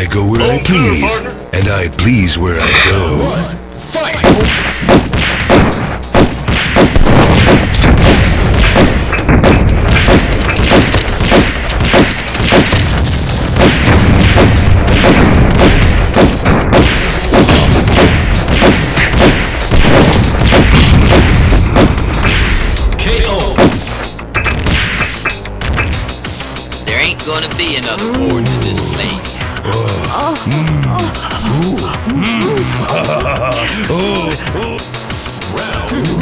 I go where I please, and I please where I go. Gonna be another port to this place. Round